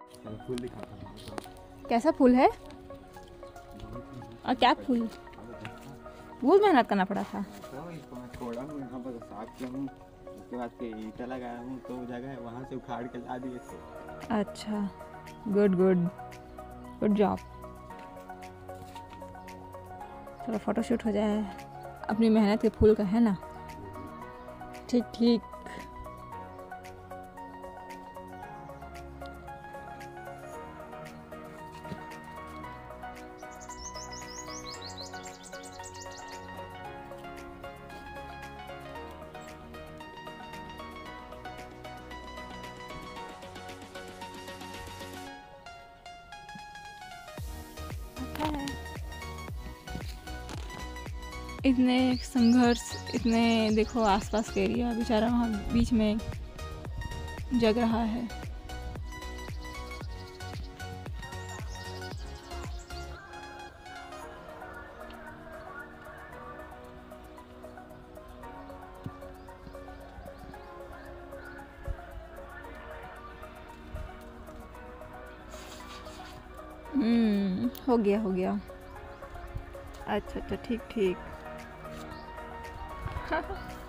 फूल दिखाता हूँ। कैसा फूल है और क्या फूल? बहुत मेहनत करना पड़ा था। तो इसको मैं छोड़ा हूँ, यहाँ पर साफ किया हूँ, उसके बाद फिर ईंटा लगाया हूँ, तो जगह है वहाँ से उखाड़ के ला दिए थे। अच्छा, गुड गुड गुड जॉब। चलो फोटोशूट हो जाए, अपनी मेहनत के फूल का है ना। ठीक ठीक। इतने संघर्ष, इतने देखो आसपास का एरिया बेचारा वहाँ बीच में जग रहा है। हो गया हो गया। अच्छा अच्छा, ठीक ठीक।